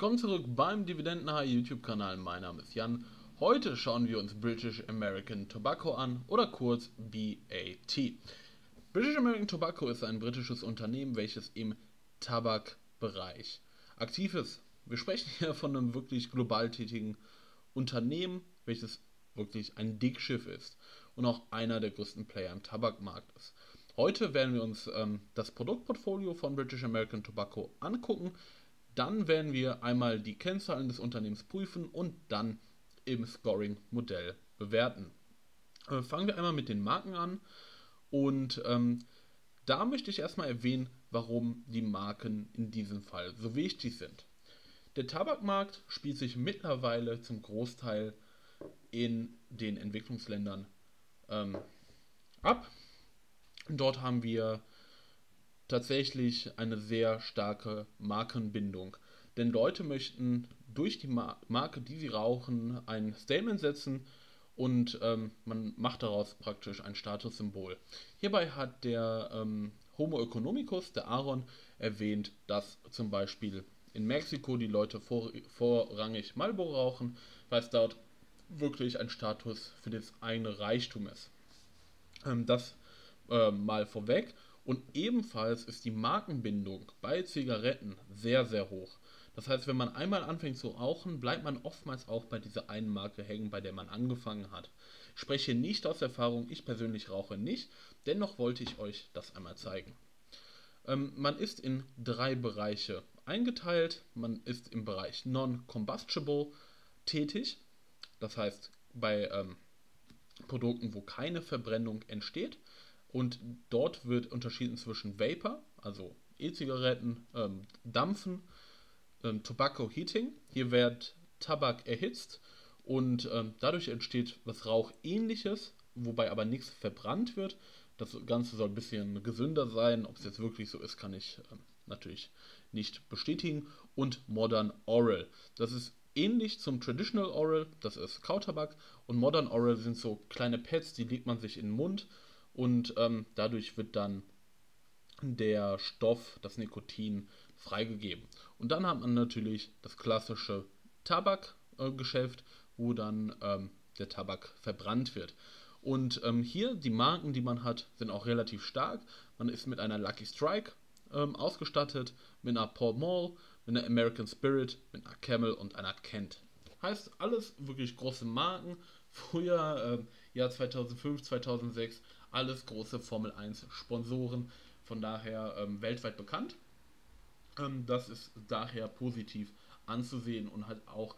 Willkommen zurück beim Dividendenhai YouTube-Kanal. Mein Name ist Jan. Heute schauen wir uns British American Tobacco an oder kurz BAT. British American Tobacco ist ein britisches Unternehmen, welches im Tabakbereich aktiv ist. Wir sprechen hier von einem wirklich global tätigen Unternehmen, welches wirklich ein Dickschiff ist und auch einer der größten Player im Tabakmarkt ist. Heute werden wir uns das Produktportfolio von British American Tobacco angucken. Dann werden wir einmal die Kennzahlen des Unternehmens prüfen und dann im Scoring-Modell bewerten. Fangen wir einmal mit den Marken an und da möchte ich erstmal erwähnen, warum die Marken in diesem Fall so wichtig sind. Der Tabakmarkt spielt sich mittlerweile zum Großteil in den Entwicklungsländern ab. Dort haben wir tatsächlich eine sehr starke Markenbindung. Denn Leute möchten durch die Marke, die sie rauchen, ein Statement setzen und man macht daraus praktisch ein Statussymbol. Hierbei hat der Homo economicus, der Aaron, erwähnt, dass zum Beispiel in Mexiko die Leute vorrangig Marlboro rauchen, weil es dort wirklich ein Status für das eigene Reichtum ist. Das mal vorweg. Und ebenfalls ist die Markenbindung bei Zigaretten sehr, sehr hoch. Das heißt, wenn man einmal anfängt zu rauchen, bleibt man oftmals auch bei dieser einen Marke hängen, bei der man angefangen hat. Ich spreche nicht aus Erfahrung, ich persönlich rauche nicht, dennoch wollte ich euch das einmal zeigen. Man ist in 3 Bereiche eingeteilt. Man ist im Bereich Non-Combustible tätig, das heißt bei Produkten, wo keine Verbrennung entsteht. Und dort wird unterschieden zwischen Vapor, also E-Zigaretten, Dampfen, Tobacco Heating. Hier wird Tabak erhitzt und dadurch entsteht was Rauchähnliches, wobei aber nichts verbrannt wird. Das Ganze soll ein bisschen gesünder sein. Ob es jetzt wirklich so ist, kann ich natürlich nicht bestätigen. Und Modern Oral. Das ist ähnlich zum Traditional Oral, das ist Kautabak. Und Modern Oral sind so kleine Pads, die legt man sich in den Mund. Und dadurch wird dann der Stoff, das Nikotin, freigegeben. Und dann hat man natürlich das klassische Tabakgeschäft, wo dann der Tabak verbrannt wird. Und hier die Marken, die man hat, sind auch relativ stark. Man ist mit einer Lucky Strike ausgestattet, mit einer Pall Mall, mit einer American Spirit, mit einer Camel und einer Kent. Heißt alles wirklich große Marken. Früher, Jahr 2005, 2006, alles große Formel 1 Sponsoren, von daher weltweit bekannt. Das ist daher positiv anzusehen und halt auch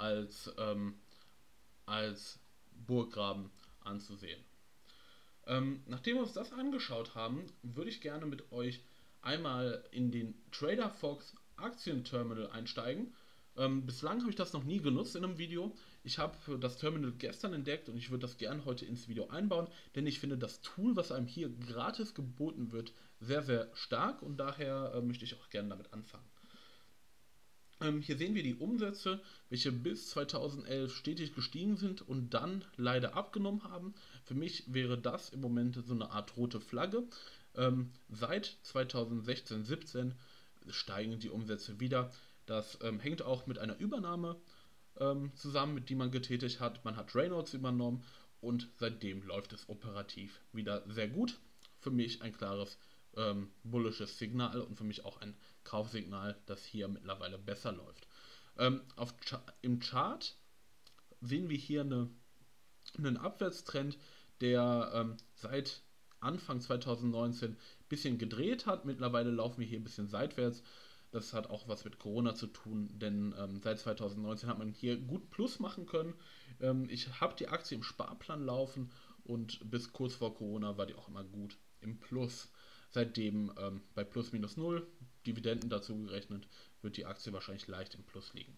als Burggraben anzusehen. Nachdem wir uns das angeschaut haben, würde ich gerne mit euch einmal in den Trader Fox Aktienterminal einsteigen. Bislang habe ich das noch nie genutzt in einem Video. Ich habe das Terminal gestern entdeckt und ich würde das gerne heute ins Video einbauen, denn ich finde das Tool, was einem hier gratis geboten wird, sehr, sehr stark und daher möchte ich auch gerne damit anfangen. Hier sehen wir die Umsätze, welche bis 2011 stetig gestiegen sind und dann leider abgenommen haben. Für mich wäre das im Moment so eine Art rote Flagge. Seit 2016/17 steigen die Umsätze wieder. Das hängt auch mit einer Übernahme zusammen, mit die man getätigt hat. Man hat Reynolds übernommen und seitdem läuft es operativ wieder sehr gut. Für mich ein klares bullisches Signal und für mich auch ein Kaufsignal, dass hier mittlerweile besser läuft. Im Chart sehen wir hier einen Abwärtstrend, der seit Anfang 2019 ein bisschen gedreht hat. Mittlerweile laufen wir hier ein bisschen seitwärts. Das hat auch was mit Corona zu tun, denn seit 2019 hat man hier gut Plus machen können. Ich habe die Aktie im Sparplan laufen und bis kurz vor Corona war die auch immer gut im Plus. Seitdem bei plus minus null, Dividenden dazu gerechnet, wird die Aktie wahrscheinlich leicht im Plus liegen.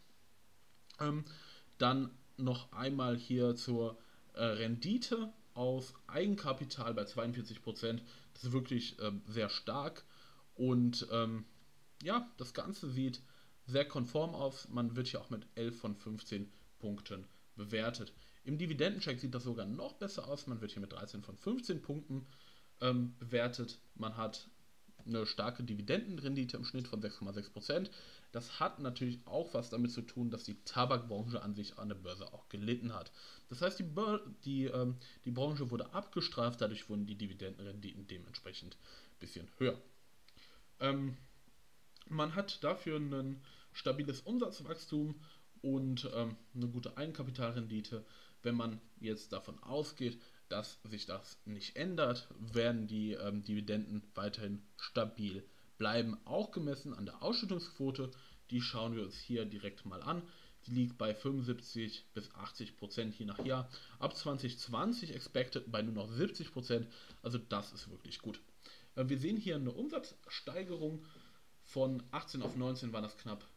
Dann noch einmal hier zur Rendite aus Eigenkapital bei 42%. Das ist wirklich sehr stark und ja, das Ganze sieht sehr konform aus. Man wird hier auch mit 11 von 15 Punkten bewertet. Im Dividendencheck sieht das sogar noch besser aus. Man wird hier mit 13 von 15 Punkten bewertet. Man hat eine starke Dividendenrendite im Schnitt von 6,6%. Das hat natürlich auch was damit zu tun, dass die Tabakbranche an sich an der Börse auch gelitten hat. Das heißt, die Branche wurde abgestraft, dadurch wurden die Dividendenrenditen dementsprechend ein bisschen höher. Ähm, Man hat dafür ein stabiles Umsatzwachstum und eine gute Eigenkapitalrendite. Wenn man jetzt davon ausgeht, dass sich das nicht ändert, werden die Dividenden weiterhin stabil bleiben, auch gemessen an der Ausschüttungsquote. Die schauen wir uns hier direkt mal an. Die liegt bei 75 bis 80% je nach Jahr. Ab 2020 expected bei nur noch 70%. Also das ist wirklich gut. Wir sehen hier eine Umsatzsteigerung von 18 auf 19 waren das knapp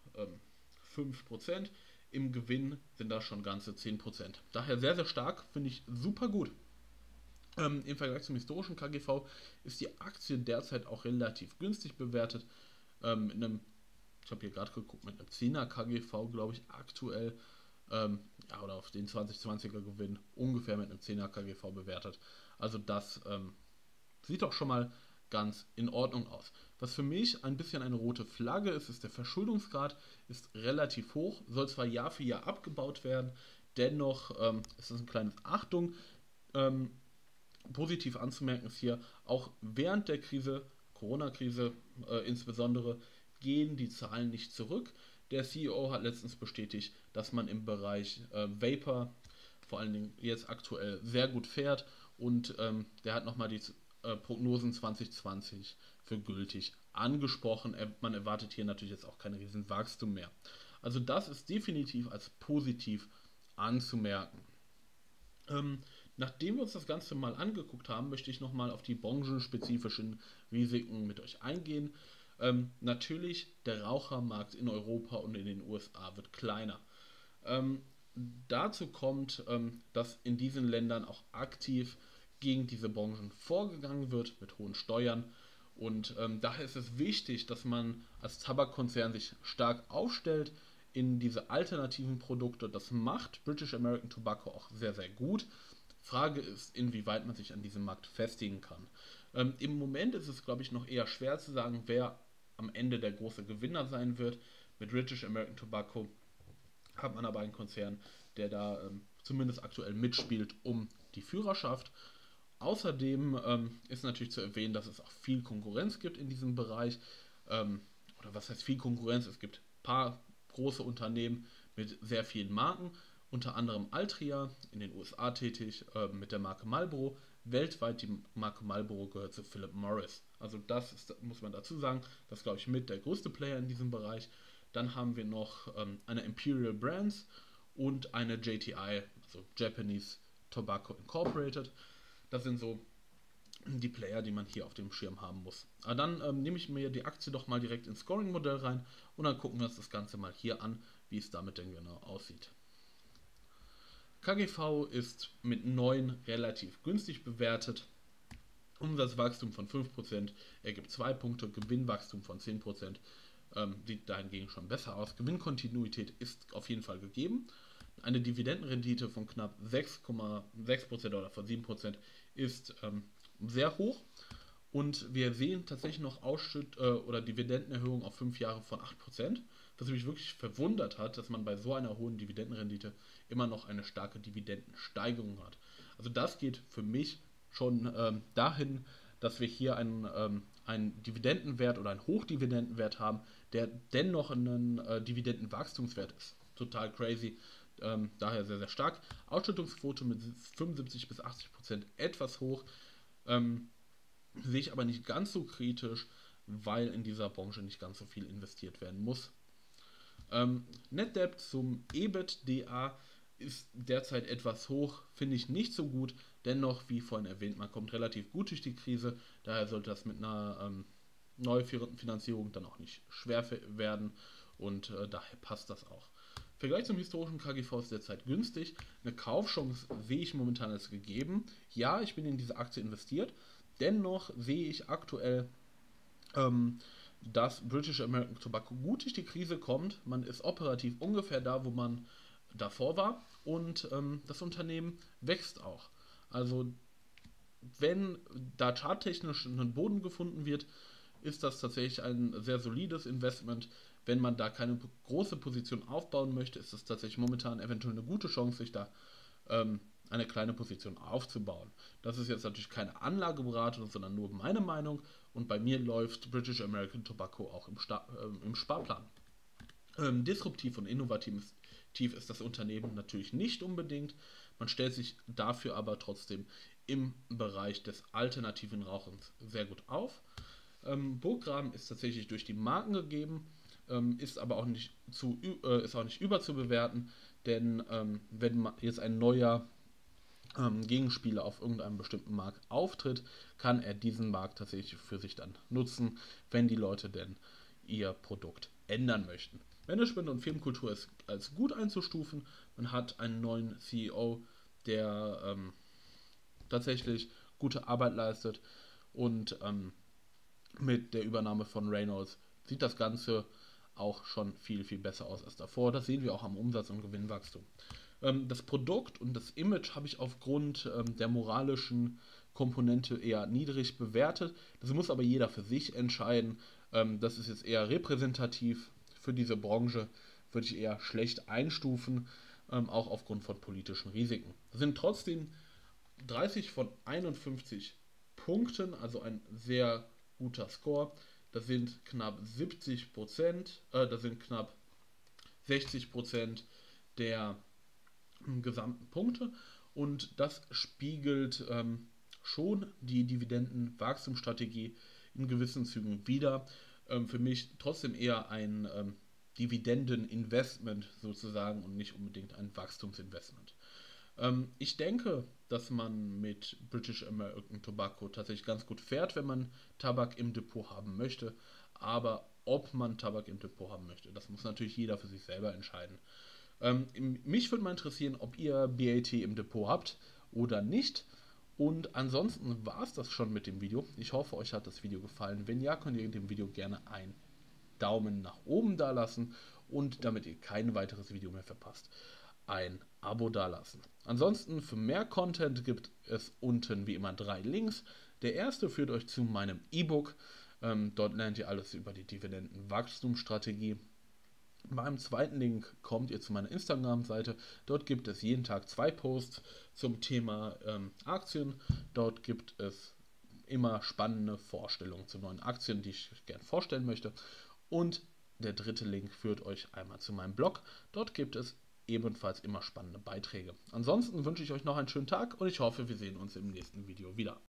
5%. Im Gewinn sind das schon ganze 10%. Daher sehr, sehr stark, finde ich super gut. Im Vergleich zum historischen KGV ist die Aktie derzeit auch relativ günstig bewertet. Mit einem, ich habe hier gerade geguckt, mit einem 10er KGV, glaube ich, aktuell, ja, oder auf den 2020er Gewinn ungefähr mit einem 10er KGV bewertet. Also das sieht doch schon mal ganz in Ordnung aus. Was für mich ein bisschen eine rote Flagge ist, ist der Verschuldungsgrad, ist relativ hoch, soll zwar Jahr für Jahr abgebaut werden, dennoch ist das ein kleines Achtung. Ähm, Positiv anzumerken ist hier, auch während der Krise, Corona-Krise insbesondere, gehen die Zahlen nicht zurück. Der CEO hat letztens bestätigt, dass man im Bereich Vapor vor allen Dingen jetzt aktuell sehr gut fährt und der hat nochmal die Prognosen 2020 für gültig angesprochen. Man erwartet hier natürlich jetzt auch kein Riesenwachstum mehr. Also das ist definitiv als positiv anzumerken. Nachdem wir uns das Ganze mal angeguckt haben, möchte ich nochmal auf die branchenspezifischen Risiken mit euch eingehen. Natürlich, der Rauchermarkt in Europa und in den USA wird kleiner. Ähm, Dazu kommt, dass in diesen Ländern auch aktiv gegen diese Branchen vorgegangen wird mit hohen Steuern. Und daher ist es wichtig, dass man als Tabakkonzern sich stark aufstellt in diese alternativen Produkte. Das macht British American Tobacco auch sehr, sehr gut. Frage ist, inwieweit man sich an diesem Markt festigen kann. Im Moment ist es, glaube ich, noch eher schwer zu sagen, wer am Ende der große Gewinner sein wird. Mit British American Tobacco hat man aber einen Konzern, der da zumindest aktuell mitspielt um die Führerschaft. Außerdem ist natürlich zu erwähnen, dass es auch viel Konkurrenz gibt in diesem Bereich. Oder was heißt viel Konkurrenz? Es gibt ein paar große Unternehmen mit sehr vielen Marken, unter anderem Altria, in den USA tätig, mit der Marke Marlboro. Weltweit die Marke Marlboro gehört zu Philip Morris. Also das ist, muss man dazu sagen, das ist, glaube ich, mit der größte Player in diesem Bereich. Dann haben wir noch eine Imperial Brands und eine JTI, also Japanese Tobacco Incorporated. Das sind so die Player, die man hier auf dem Schirm haben muss. Aber dann nehme ich mir die Aktie doch mal direkt ins Scoring-Modell rein und dann gucken wir uns das Ganze mal hier an, wie es damit denn genau aussieht. KGV ist mit 9 relativ günstig bewertet. Umsatzwachstum von 5% ergibt 2 Punkte, Gewinnwachstum von 10% sieht dahingegen schon besser aus. Gewinnkontinuität ist auf jeden Fall gegeben. Eine Dividendenrendite von knapp 6,6% oder von 7% ist sehr hoch. Und wir sehen tatsächlich noch oder Dividendenerhöhung auf 5 Jahre von 8%, was mich wirklich verwundert hat, dass man bei so einer hohen Dividendenrendite immer noch eine starke Dividendensteigerung hat. Also das geht für mich schon dahin, dass wir hier einen Dividendenwert oder einen Hochdividendenwert haben, der dennoch ein Dividendenwachstumswert ist. Total crazy. Daher sehr, sehr stark. Ausschüttungsquote mit 75 bis 80% etwas hoch. Sehe ich aber nicht ganz so kritisch, weil in dieser Branche nicht ganz so viel investiert werden muss. Net Debt zum EBITDA ist derzeit etwas hoch, finde ich nicht so gut. Dennoch, wie vorhin erwähnt, man kommt relativ gut durch die Krise. Daher sollte das mit einer Neufinanzierung dann auch nicht schwer werden und daher passt das auch. Vergleich zum historischen KGV ist derzeit günstig. Eine Kaufchance sehe ich momentan als gegeben. Ja, ich bin in diese Aktie investiert. Dennoch sehe ich aktuell, dass British American Tobacco gut durch die Krise kommt. Man ist operativ ungefähr da, wo man davor war. Und das Unternehmen wächst auch. Also wenn da charttechnisch ein Boden gefunden wird, ist das tatsächlich ein sehr solides Investment. wenn man da keine große Position aufbauen möchte, ist es tatsächlich momentan eventuell eine gute Chance, sich da eine kleine Position aufzubauen. Das ist jetzt natürlich keine Anlageberatung, sondern nur meine Meinung, und bei mir läuft British American Tobacco auch im Sparplan. Disruptiv und innovativ ist das Unternehmen natürlich nicht unbedingt. Man stellt sich dafür aber trotzdem im Bereich des alternativen Rauchens sehr gut auf. Burggraben ist tatsächlich durch die Marken gegeben, ist aber auch nicht, ist auch nicht überzubewerten, denn wenn jetzt ein neuer Gegenspieler auf irgendeinem bestimmten Markt auftritt, kann er diesen Markt tatsächlich für sich dann nutzen, wenn die Leute denn ihr Produkt ändern möchten. Management und Firmenkultur ist als gut einzustufen. Man hat einen neuen CEO, der tatsächlich gute Arbeit leistet, und mit der Übernahme von Reynolds sieht das Ganze auch schon viel, viel besser aus als davor. Das sehen wir auch am Umsatz- und Gewinnwachstum. Das Produkt und das Image habe ich aufgrund der moralischen Komponente eher niedrig bewertet. Das muss aber jeder für sich entscheiden. Das ist jetzt eher repräsentativ für diese Branche, würde ich eher schlecht einstufen, auch aufgrund von politischen Risiken. Das sind trotzdem 30 von 51 Punkten, also ein sehr guter Score. Das sind knapp 70%, das sind knapp 60% der gesamten Punkte, und das spiegelt schon die Dividendenwachstumsstrategie in gewissen Zügen wider. Für mich trotzdem eher ein Dividendeninvestment sozusagen und nicht unbedingt ein Wachstumsinvestment. Ich denke, dass man mit British American Tobacco tatsächlich ganz gut fährt, wenn man Tabak im Depot haben möchte. Aber ob man Tabak im Depot haben möchte, das muss natürlich jeder für sich selber entscheiden. Mich würde mal interessieren, ob ihr BAT im Depot habt oder nicht. Und ansonsten war es das schon mit dem Video. Ich hoffe, euch hat das Video gefallen. Wenn ja, könnt ihr dem Video gerne einen Daumen nach oben da lassen, und damit ihr kein weiteres Video mehr verpasst, ein Abo dalassen. Ansonsten für mehr Content gibt es unten wie immer 3 Links. Der erste führt euch zu meinem E-Book. Dort lernt ihr alles über die Dividendenwachstumsstrategie. Beim zweiten Link kommt ihr zu meiner Instagram-Seite. Dort gibt es jeden Tag 2 Posts zum Thema Aktien. Dort gibt es immer spannende Vorstellungen zu neuen Aktien, die ich gerne vorstellen möchte. Und der dritte Link führt euch einmal zu meinem Blog. Dort gibt es ebenfalls immer spannende Beiträge. Ansonsten wünsche ich euch noch einen schönen Tag, und ich hoffe, wir sehen uns im nächsten Video wieder.